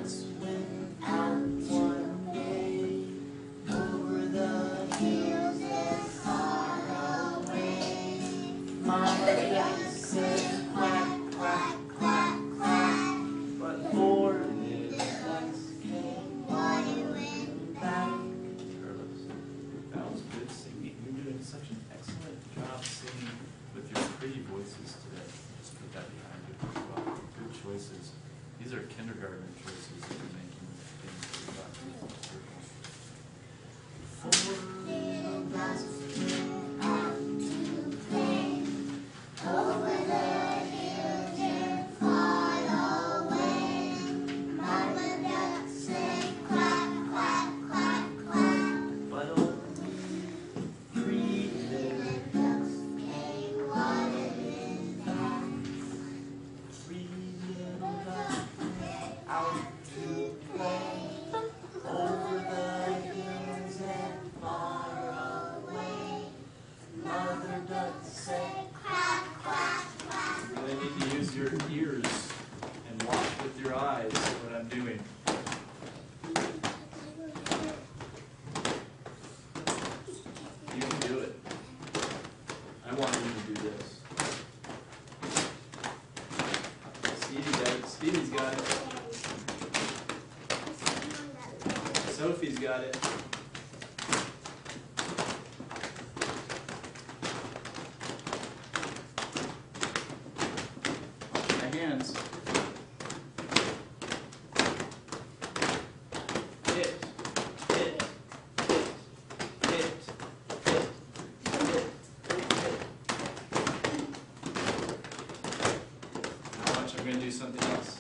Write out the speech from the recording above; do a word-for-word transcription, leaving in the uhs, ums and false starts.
ducks went out one day over the hills and far away. Mama duck said quack, quack, quack, quack, but four little ducks came waddling back. That was good singing. You're doing such an excellent job singing with your pretty voices today. Just put that behind you as well. Good choices. These are kindergarten choices that you're making in the circle. Four little ducks went out to play over the hills and far away. Mama duck said quack, quack, quack, quack, but only three little ducks came waddling back. Three little ducks went out to play over the hills and far away. Mother duck said quack, quack, quack. You really need to use your ears and watch with your eyes what I'm doing. You can do it. I want you to do this. Stevie got it. Stevie's got it. Sophie's got it. Wash my hands. Hit, hit, hit, hit, hit, hit, hit. Now watch, I'm going to do something else.